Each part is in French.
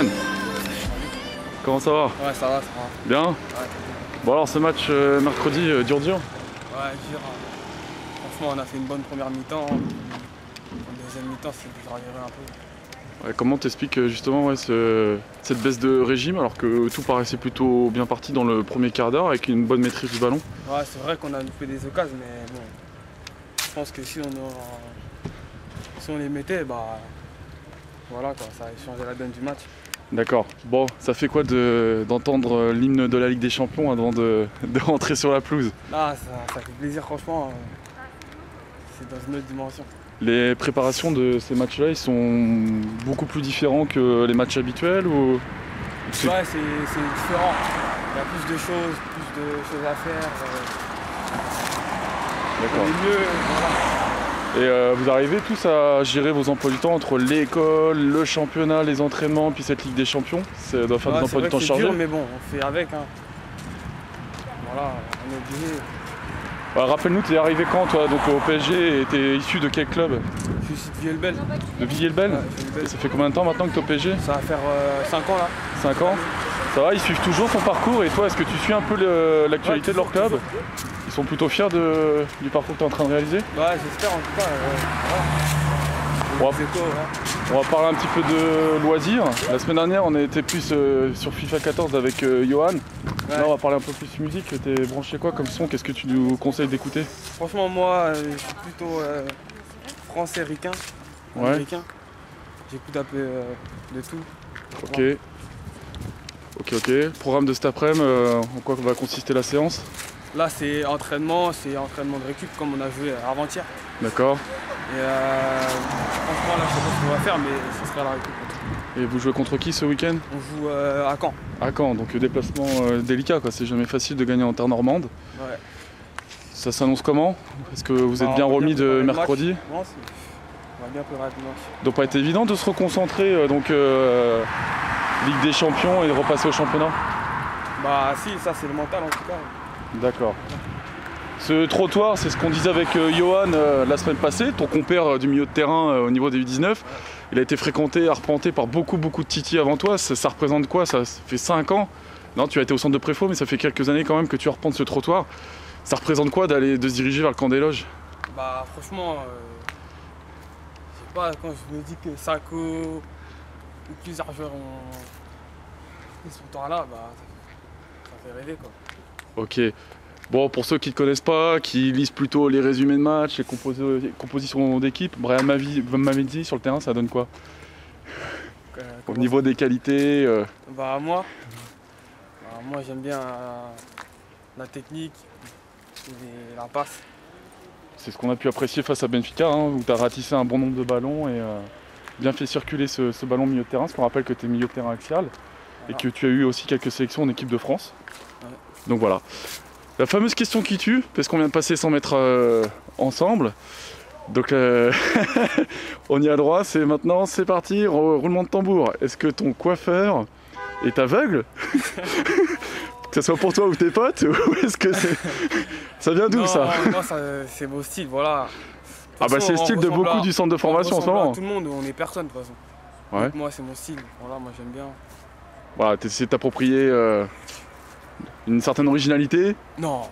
Brian. Comment ça va? Ouais, ça va. Bien? Ouais. Bon alors ce match mercredi, dur? Ouais, dur. Franchement, on a fait une bonne première mi-temps. En deuxième mi-temps, c'est dégradé un peu. Ouais, comment t'expliques justement cette baisse de régime alors que tout paraissait plutôt bien parti dans le premier quart d'heure avec une bonne maîtrise du ballon? Ouais, c'est vrai qu'on a loupé des occasions, mais bon, je pense que si on les mettait, bah voilà quoi, ça a changé la donne du match. D'accord. Bon, ça fait quoi d'entendre l'hymne de la Ligue des Champions avant de rentrer sur la pelouse? Ah, ça fait plaisir franchement, c'est dans une autre dimension. Les préparations de ces matchs-là, ils sont beaucoup plus différents que les matchs habituels ou... Ouais, c'est différent. Il y a plus de choses à faire. D'accord. On est mieux, voilà. Et vous arrivez tous à gérer vos emplois du temps entre l'école, le championnat, les entraînements, puis cette Ligue des Champions? Ça doit faire des emplois du temps chargés. C'est dur, mais bon, on fait avec. Hein. Voilà, on est obligé. Bah, rappelle-nous, t'es arrivé quand toi donc au PSG et t'es issu de quel club? Je suis de Villers-le-Bel. De Villers-le-Bel? Ouais, ça fait combien de temps maintenant que t'es au PSG? Ça va faire 5 ans là. 5 ans? Ça va, ils suivent toujours ton parcours et toi, est-ce que tu suis un peu l'actualité de leur club? Ils sont plutôt fiers du parcours que tu es en train de réaliser? Ouais, j'espère en tout cas. On va parler un petit peu de loisirs. La semaine dernière, on a été plus sur FIFA 14 avec Johan. Ouais. Là, on va parler un peu plus musique. T'es branché quoi comme son? Qu'est-ce que tu nous conseilles d'écouter? Franchement, moi, je suis plutôt français ricain. Américain. Ouais. J'écoute un peu de tout. Ok. Voilà. Ok. Programme de cet après-midi, en quoi va consister la séance? Là, c'est entraînement de récup comme on a joué avant-hier. D'accord. Et franchement, là, je sais pas ce qu'on va faire, mais ce sera la récup. Et vous jouez contre qui ce week-end? On joue à Caen. À Caen, donc déplacement délicat, quoi. C'est jamais facile de gagner en terre normande. Ouais. Ça s'annonce comment? Est-ce que vous êtes bien remis de mercredi? Non, on va bien préparer le match. Ça doit pas être évident de se reconcentrer, Ligue des Champions et de repasser au championnat? Bah si, ça c'est le mental en tout cas. D'accord. Ce trottoir, c'est ce qu'on disait avec Johan la semaine passée, ton compère du milieu de terrain au niveau des U19. Il a été fréquenté, arpenté par beaucoup de titis avant toi. Ça représente quoi? Ça fait 5 ans? Non, tu as été au centre de préfo, mais ça fait quelques années quand même que tu arpentes ce trottoir. Ça représente quoi de se diriger vers le camp des loges? Bah franchement, je sais pas, quand je me dis que Sako ou plusieurs joueurs ont ce temps-là, bah ça fait rêver quoi. Ok. Bon, pour ceux qui ne te connaissent pas, qui lisent plutôt les résumés de match, les compositions d'équipe, Brian Mamedi sur le terrain, ça donne quoi? Au niveau des qualités Bah moi j'aime bien la technique et la passe. C'est ce qu'on a pu apprécier face à Benfica, hein, où tu as ratissé un bon nombre de ballons et bien fait circuler ce ballon milieu de terrain, parce qu'on rappelle que tu es milieu de terrain axial, et que tu as eu aussi quelques sélections en équipe de France. Ouais. Donc voilà. La fameuse question qui tue, parce qu'on vient de passer 100 mètres ensemble. Donc on y a droit, c'est maintenant, c'est parti, roulement de tambour. Est-ce que ton coiffeur est aveugle? Que ce soit pour toi ou tes potes, ou est-ce que ça vient d'où ça? Non, c'est mon style, voilà. Ah bah c'est le style de beaucoup du centre de formation en ce moment. Tout le monde, on est personne de toute façon. Ouais. Donc, moi c'est mon style, voilà, moi j'aime bien. Voilà, tu essaies de t'approprier une certaine originalité? Non.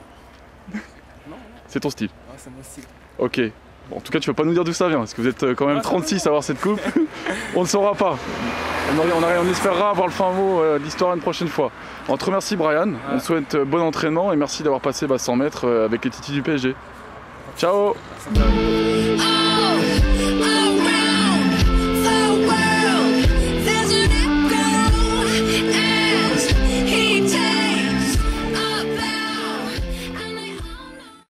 C'est ton style? Ouais, c'est mon style. Ok. Bon, en tout cas, tu vas pas nous dire d'où ça vient, parce que vous êtes quand même 36 à avoir cette coupe. On ne saura pas. On espérera avoir le fin mot de l'histoire une prochaine fois. On te remercie, Brian. Ouais. On te souhaite bon entraînement et merci d'avoir passé 100 mètres avec les titis du PSG. Ciao. Merci.